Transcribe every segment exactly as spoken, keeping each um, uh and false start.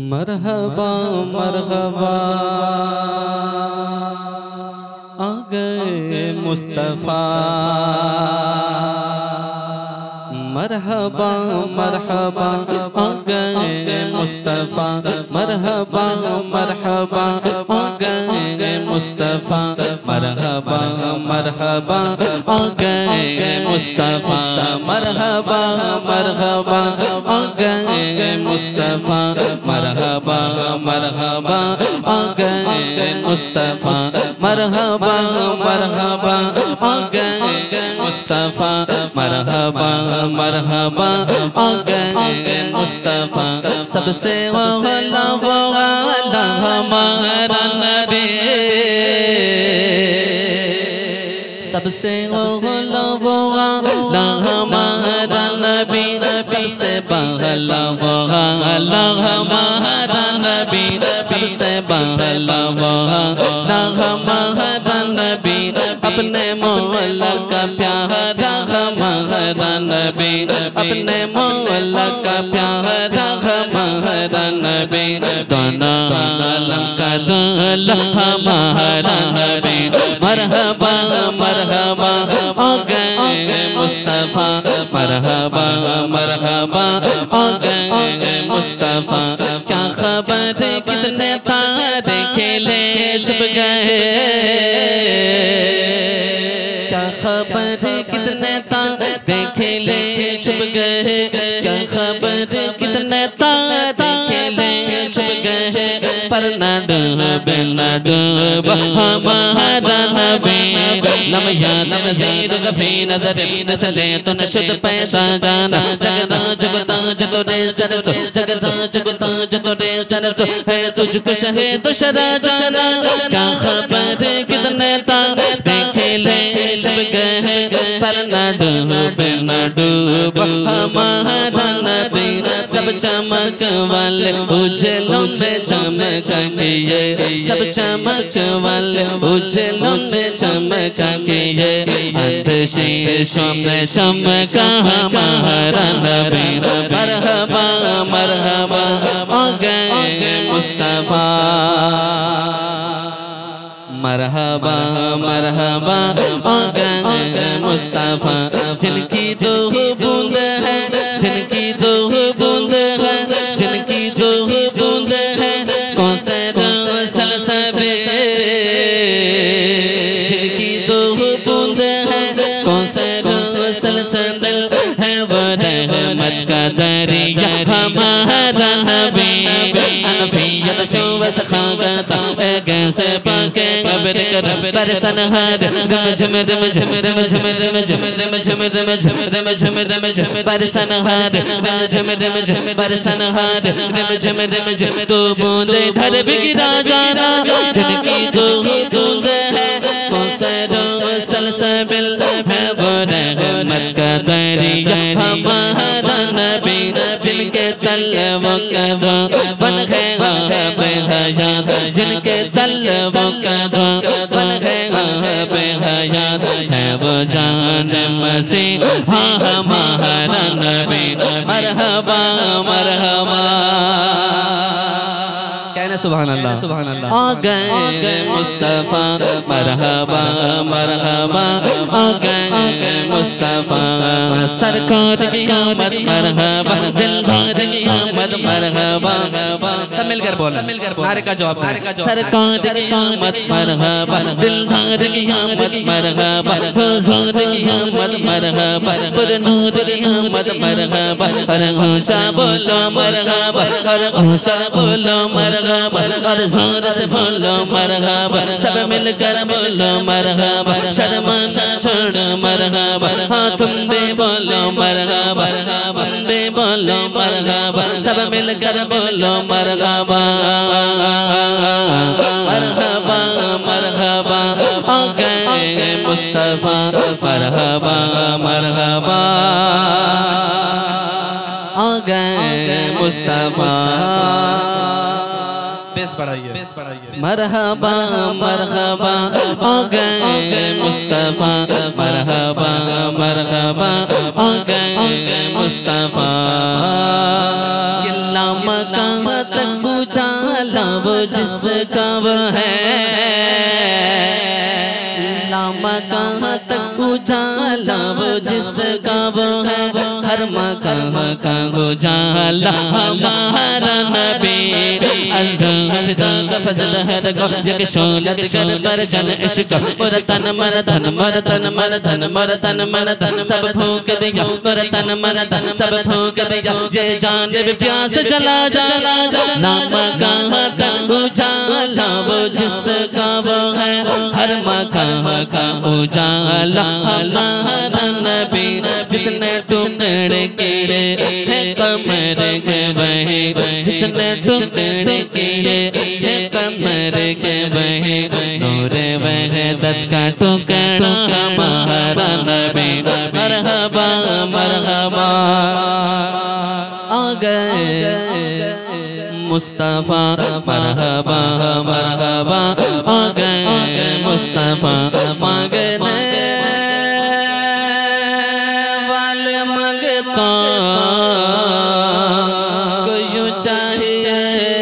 मरहबा मरहबा आ गए मुस्तफ़ा। मरहबा मरहबा आ गए मुस्तफ़ा। मरहबा मरहबा आ गए मुस्तफ़ा। मरहबा मरहबा आ गए मुस्तफ़ा। मरहबा मरहबा आ गए मुस्तफ़ा। मरहबा मरहबा आ गए मुस्तफ़ा। मरहबा मरहबा आ गए मुस्तफ़ा। मरहबा मरहबा आ गए मुस्तफ़ा। सबसे वाला वाला हमारा नबी, सबसे वाला वाला हमारा नबी, सबसे पहला वाला हमारा नबी, सबसे पहला वाला हमारा नबी, अपने मौला का प्यारा हमारा नबी, अपने मौला का प्यारा हमारा नबी, दोनों आलम का दूल्हा हमारा नबी। मरहबा मरहबा आ गए मुस्तफ़ा। मरहबा मरहबा आ गए मुस्तफ़ा। क्या खबर कितने तारे खेले छुप गए, क्या खबर कितने तारे खेले छुप गए, क्या खबर कितने तारे खेले छुप गए, पर न डूबे न डूबा हमारा नबी। नम याद नज़ीर रफ़ी नज़र नस्ले तो नशद पैदा जाना, जगना जुगता जतोरे सरसो, जगता जुगता जतोरे सरसो, है तुझको शहे तो शरा जाना। क्या खबर कितने तारे खेले छुप गए, पर न डूबे न डूबा हमारा नबी। सब चमक वाले उजलों में चमकाएंगे, सब चमक वाले उजलों में चमकाएंगे, अंतशीशों में चमका हमारा नबी। मरहबा मरहबा आ गए मुस्तफ़ा। मरहबा मरहबा आ गए मुस्तफ़ा। जिनकी दो बूंद है, जिनकी दो बूंद है, जिनकी दो बूंद है कौसर सलसबे, जिनकी दो बूंद है कौसर सलसल है, वो रहमत का दरिया हमारा नबी। अनफियत शोव सखागता कैसे पाके कब्र कर बरसन हार, रम झम रम झम रम झम रम झम रम झम रम झम रम झम रम झम बरसन हार, रम झम रम झम बरसन हार, रम झम रम झम दो बूंद धर बिगड़ा जाना, जिनकी दो बूंद है कौसर सलसबिल है, वो रहमत का दरिया हमारा नबी। जिनके तलवों का दो बन गया बेहयात, जिनके तलवों का दो बन गया बेहयात, है वो जान मसीह हाँ हमारा नबी। मरहबा मरहबा कहना सुभान अल्लाह सुभान अल्लाह। आ गए मुस्तफ़ा। मरहबा मरहबा आ गए मुस्तफ़ा। सरकार की आमद मरहबा, दिलदार की आमद मरहबा। सब मिलकर बोल मिलकर नारे का जवाब नारे। सरकार की आमद मरहबा, दिलदार की आमद मरहबा, हुजूर की आमद मरहबा, पुरनूर की आमद मरहबा, और ऊंचा बोलो मरहबा, और ऊंचा बोलो मरहबा, और जोर से बोलो मरहबा, सब मिलकर बोलो मरहबा, शर्माना छोड़ो मरहबा, हाँ तुम भी बोलो मरहबा, तुम भी बोलो मरहबा, सब मिलकर बोलो मरहबा। मरहबा मरहबा आ गए मुस्तफ़ा। मरहबा मरहबा आ गए मुस्तफ़ा। बेस बढ़ाइए बेस बढ़ाइए। मरहबा मरहबा आ गए मुस्तफ़ा। मरहबा मरहबा आ गए मुस्तफ़ा। किला मकाम तक उजाला वो जिसका वो है, लामा कहाँ तक उजाला वो जिसका वो है, हर मकाम का उजाला हमारा नबी। अल्लाह फिदा का फजल है रखो यक शोलत कर पर जन इश्क, मोर तन मन धन मोर तन मन धन मोर तन मन धन सब फूंक दिया, मोर तन मन धन सब फूंक दिया, ये जान प्यास जला जाला, लामा कहाँ तक उजाला वो जिसका वो है, हर मकाम का उजाला हमारा नबी। जिसने टुकड़े किए है कमर के वही, जिसने टुकड़े किए है कमर के वही, नूर वहदत का टुकड़ा हमारा नबी। मरहबा मरहबा आ गए मुस्तफा, मरहबा मरहबा आ गए मुस्तफा। मांगने वाले मंगता को यूं चाहिए,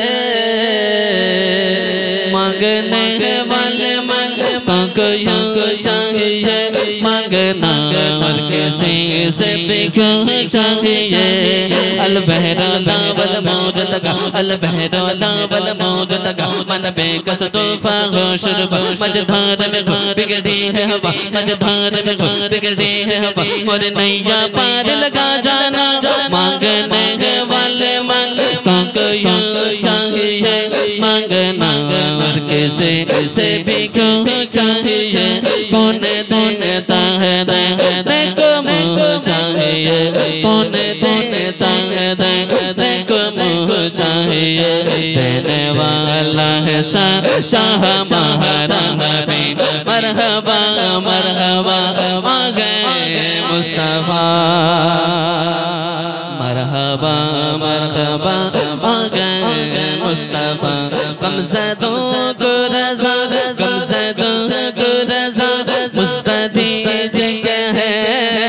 मांगने वाले मंगता को यूं चाहिए, मांगना और किसी से भी क्यों चाहिए। अल बहरा लावल मौजद का, अल बहरा लावल मौजद का, मन बेकस तूफा हो शुरबा, मझधार में घो बिगड़ी है हवा, मझधार में घो बिगड़ी है हवा, और नैया पार लगा जाना। मांगने वाले मांगता को यूं चाहिए, मांगना और किसी से भी क्यों चाहिए। कौन देता है देने को मुँह चाहिए, कौन देता है देने को मुँह चाहिए, देने वाला है सच्चा हमारा नबी। मरहबा मरहबा आ गए मुस्तफा, मरहबा मरहबा आ गए मुस्तफा। गमज़दों को रज़ा, गमज़दों को रज़ा मुस्तदी जगह है,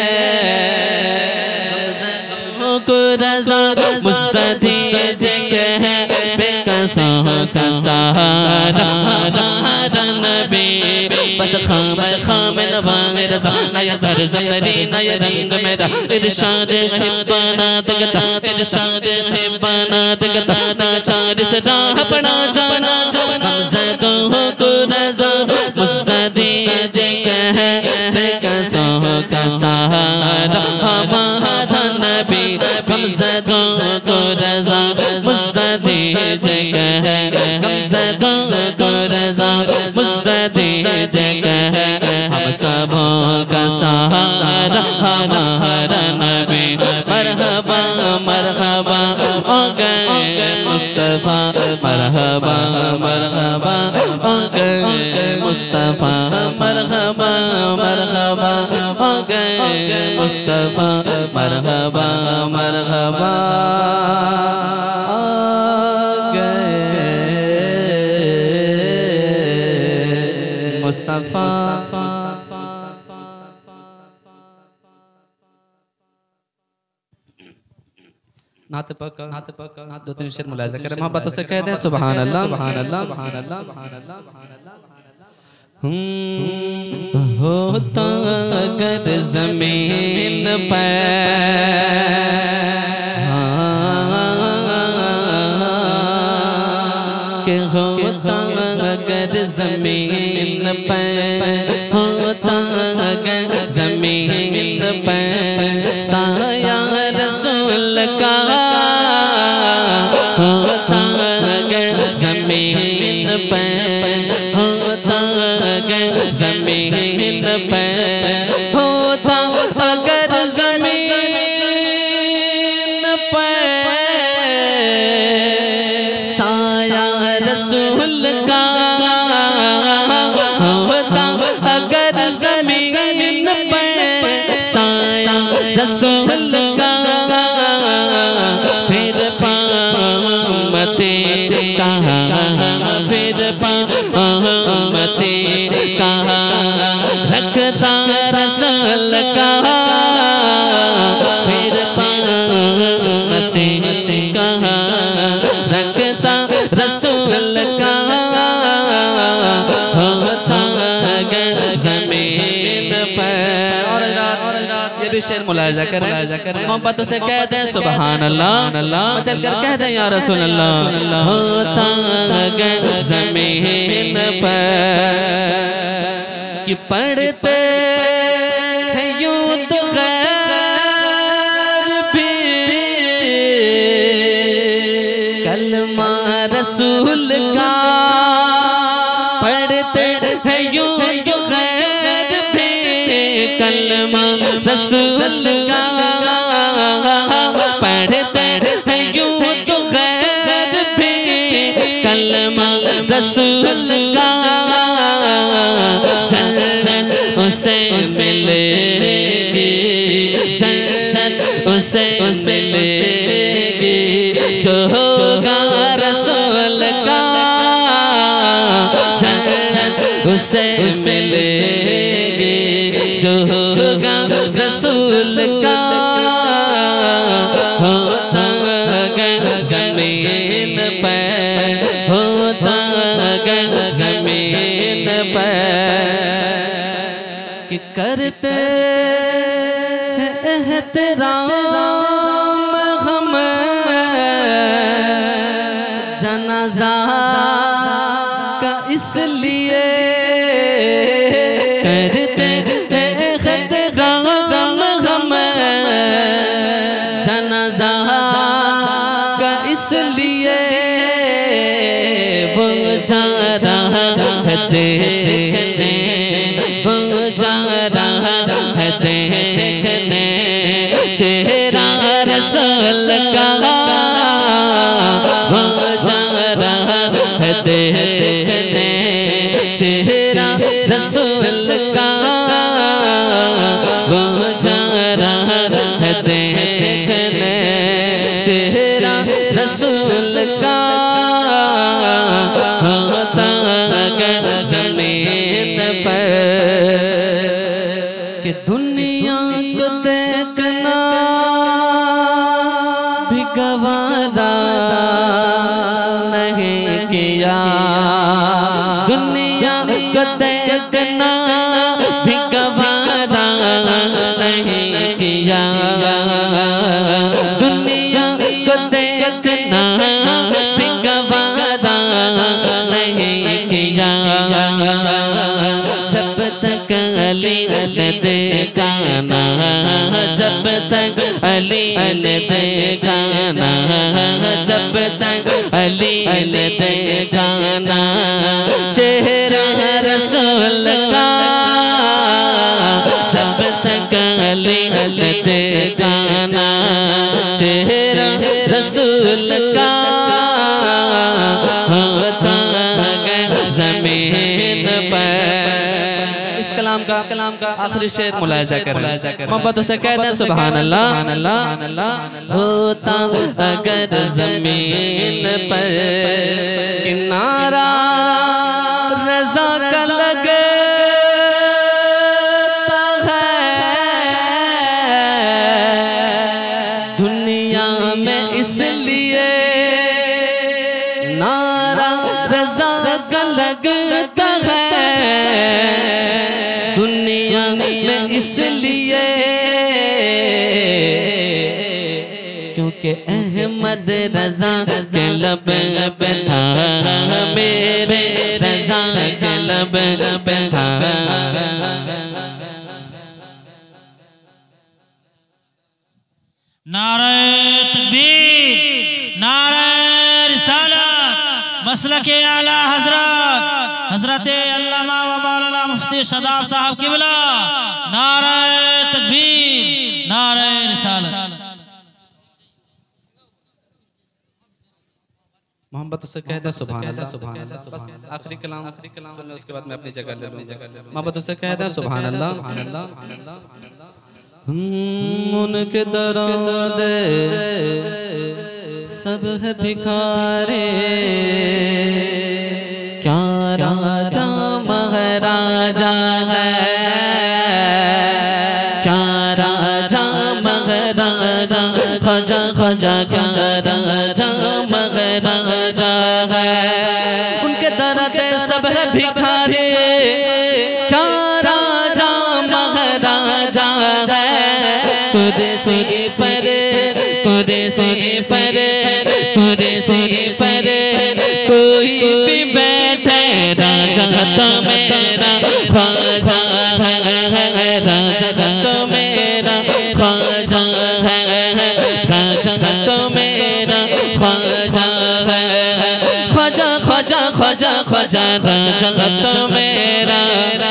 गमज़दों को रज़ा मुस्तदी जगह है, बेकसों का सहारा हमारा नबी। बस खाम खाम नवाए रज़ा, नया तर्ज़ मेरी नया रंग मेरा, इरशाद शिबाना तकता, इरशाद शिबाना तकता, नाचार से राह पड़ा जाना। गमज़दों को रज़ा मुस्तदी जगह है, बेकसों का सहारा हमारा नबी। गमज़दों को रज़ा मुस्तदी जगह है, गमज़दों को रज़ा मुस्तदी जगह है, हम सबों का सहारा हमारा नबी। मरहबा मरहबा आ गए मुस्तफा, मरहबा मरहबा आ गए मुस्तफा, मरहबा मरहबा आ गए मुस्तफा, मरहबा मरहबा आ गए मुस्तफा। नात पक नात पक नात दो तीन शेर मुलाज़ा करें, मोहब्बतों से कहते हैं सुभान अल्लाह सुभान अल्लाह सुभान अल्लाह सुभान अल्लाह सुभान अल्लाह। होता अगर ज़मीन पर के होता अगर ज़मीन पर, होता अगर ज़मीन पर साया रसूल का, होता अगर ज़मीन पर, होता अगर ज़मीन पर, होता अगर ज़मीन पर साया रसूल का, होता अगर ज़मीन पर साया रसूल का, फिर पामते कहाँ, फिर पामते कहाँ, रखता रसूल का, फिर पामते कहाँ, रखता रसूल मुलाजा करें, मोहब्बतों से कहते हैं सुभान अल्लाह, चल कर कहते हैं या रसूल अल्लाह। होता है ज़मीन पर कि पढ़ते हैं यूं तो गैर भी कलमा रसूल का, पढ़ते हैं यूं तो गैर भी कलमा रसूल का, पढ़ते हैं यूं तो गैर भी कलमा रसूल का। जन्नत उसे मिलेगी, जन्नत उसे मिलेगी जो होगा रसूल का, जन्नत उसे मिलेगी जो होगा रसूल का। होता है ज़मीन पर, होता है ज़मीन पर कि करते हैं एहतराम हम जनाजा का, इसलिए करते हैं एहतराम हम जनाजा का, इसलिए वो जा रहा है देखने, वो जा रहा है देखने चेहरा रसूल का, वो जा रहा है देखने चेहरा रसूल का, वो जा रहा है देखने चेहरा रसूल का। होता है ज़मीन पर कि दुनिया को देखना भी गवारा नहीं किया, दुनिया को देखना भी गवारा नहीं किया, दुनिया को देखना भी गवारा नहीं किया। जब तक अली ने देखा ना, जब तक अली ने देखा ना, जब तक अली ने देखा ना चेहरा रसूल का, जब तक अली ने देखा ना चेहरा रसूल का। होता है ज़मीन पर। इस कलाम का कलाम का आखिरी शेर मुलाजा करें, मोहब्बतों से कहते हैं सुभान अल्लाह। होता अगर ज़मीन पर किनारा रज़ा का लगता है, दुनिया में इसलिए नारा रज़ा का लगता है, दुनिया में इसलिए क्योंकि अहमद रज़ा के लब पे था, मेरे रज़ा के लब पे था। नारे तकबीर, नारे रिसालत, मसलके आला हजरत हजरत अल्लामा व मौलाना मुफ्ती शदाब साहब किबला। नारे तकबीर, नारे रिसालत। मोहब्बत उससे कहता सुभान अल्लाह, सुभान अल्लाह। बस आखिरी कलाम आखिरी कलाम सुन लो, उसके बाद मैं अपनी जगह ले लूँगा। मोहब्बत उससे कहता सुभान अल्लाह, सुभान अल्लाह। उनके दर्द सब है भिखारे, क्या राजा महाराजा है, क्या राजा महाराजा, खजा खजा क्या राजा महाराजा है। उनके दर्द सब है भिखारे, क्या राजा महाराजा है, कुर्सी पर कुर्सी पर कोई भी बैठे राजा तो मेरा ख्वाजा है, राजा तो मेरा ख्वाजा है, राजा तो मेरा ख्वाजा है, ख्वाजा ख्वाजा ख्वाजा ख्वाजा राजा तो मेरा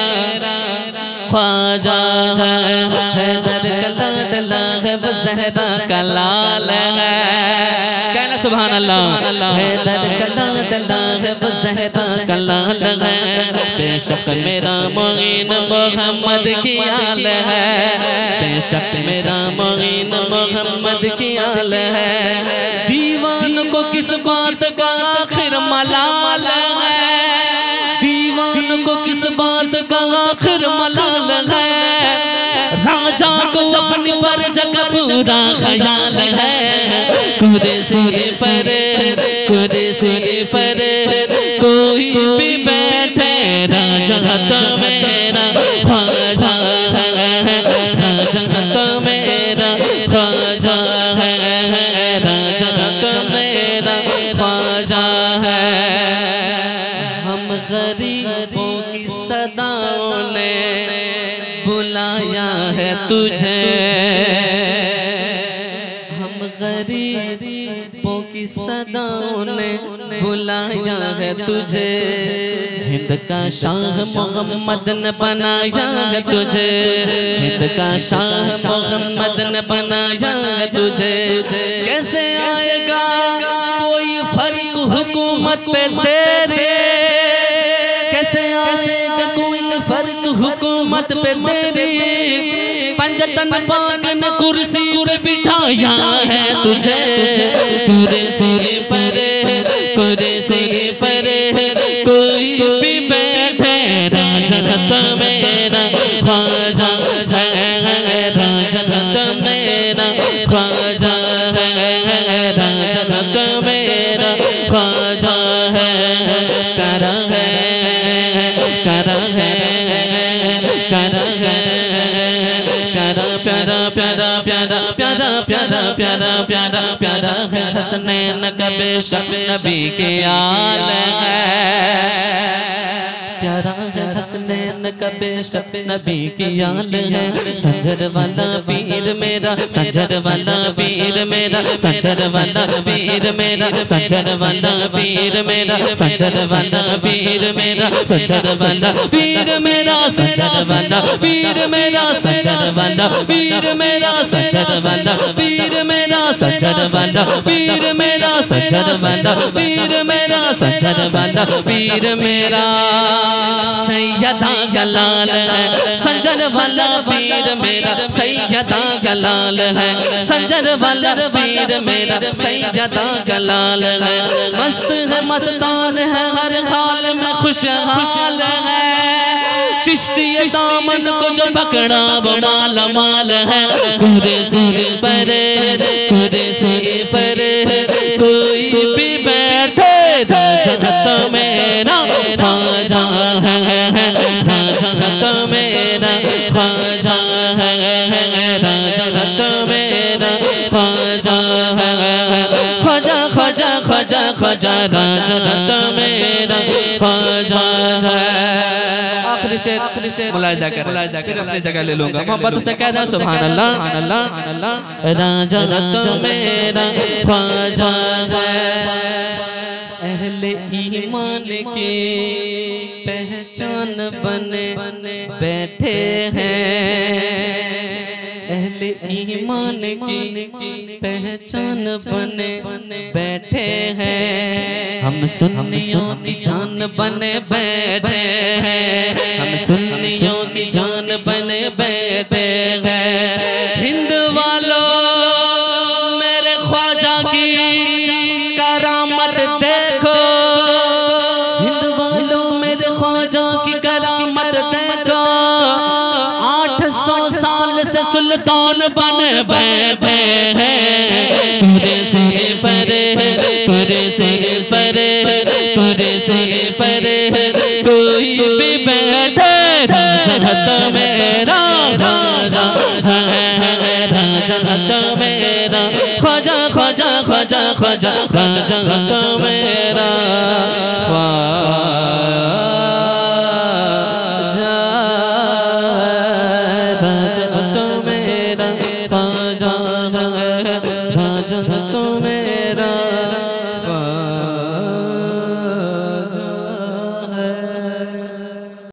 ख्वाजा है, हैदर का लाडला है वो ज़हरा का लाल है, कहना सुभान अल्लाह। हैदर का लाडला है वो ज़हरा का लाल है, बेशक मेरा मोइन मोहम्मद की आल है, बेशक मेरा मोइन मोहम्मद की आल है। दीवान को किस बात का आखिर मलाल है, दीवान को किस बात का आखिर मलाल है, राजा को अपनी पर जगह पूरा ख्याल है। कुर्सी पर कुर्सी पर कोई भी बैठे राजा तो मेरा ख्वाजा है, राजा तो मेरा ख्वाजा है, राजा तो मेरा ख्वाजा है। हम गरीबों की सदाओं ने बुलाया है तुझे, हम गरीबों की सदाओं ने बुलाया है तुझे, हिंद का शाह मोहम्मद ने बनाया है तुझे, हिंद का शाह मोहम्मद ने बनाया है तुझे। कैसे आएगा कोई फर्क हुकूमत पे तेरे, कैसे आएगा कोई फर्क हुकूमत पे तेरी, पंजतन पाक ने कुर्सी पे बिठाया है तुझे। कुर्सी पर कुर्सी पर कोई भी बैठे राजा तो मेरा ख्वाजा है, राजा तो मेरा ख्वाजा है, राजा तो मेरा ख्वाजा है। करा है करा है करा है प्यारा प्यारा प्यारा प्यारा प्यारा प्यारा प्यारा प्यारा प्यारा है, हसनैन का बेशक नबी के आल है, प्यारा है हसनैन का बेशक नबी की आल है। संजर वाला पीर मेरा, संजर वाला पीर मेरा, संजर वाला पीर मेरा, संजर वाला पीर मेरा, संजर वाला पीर मेरा, संजर वाला पीर मेरा, संजर वाला पीर मेरा, संजर वाला पीर मेरा, संजर वाला पीर मेरा, संजर वाला पीर मेरा, संजर वाला पीर मेरा, संजर वाला पीर मेरा सैयदा गलाल है, संजर वाला पीर मेरा सैयदा गलाल है, संजर वाला पीर मेरा सैयदा गलाल है। मस्त है मस्तान है हर हाल में खुशहाल है, चिश्ती दामन को जो पकड़ा वो माल माल है। कुर्सी पर कुर्सी पर कोई भी बैठे राजा तो मेरा ख्वाजा है, राजा तो मेरा ख्वाजा है, राजा तो मेरा ख्वाजा है, ख्वाजा ख्वाजा ख्वाजा ख्वाजा राजा तो मेरा ख्वाजा है। आखिरी शेर आखिरी शेर मुलाहिजा कर मुलाहिजा कर अपनी जगह ले लूंगा, मोहब्बत से कहना सुभान अल्लाह सुभान अल्लाह अल्लाह। राजा तो मेरा ख्वाजा है, अहले ईमान की पहचान बने बैठे हैं, अहले ईमान की पहचान बने बैठे हैं, हम सुन्नियों की जान बने बैठे हैं, हम सुन्नियों की जान बने बैठे हैं। हिंद वालों मेरे ख्वाजा की करामत देखो, हिंद वालों मेरे ख्वाजा की करामत देखो, आठ सौ साल से सुल्तान बन बैठे हैं। कुर्सी पर कुर्सी पर कुर्सी पर कोई भी बैठे राजा तो मेरा ख्वाजा है, राजा तो मेरा ख्वाजा राजा का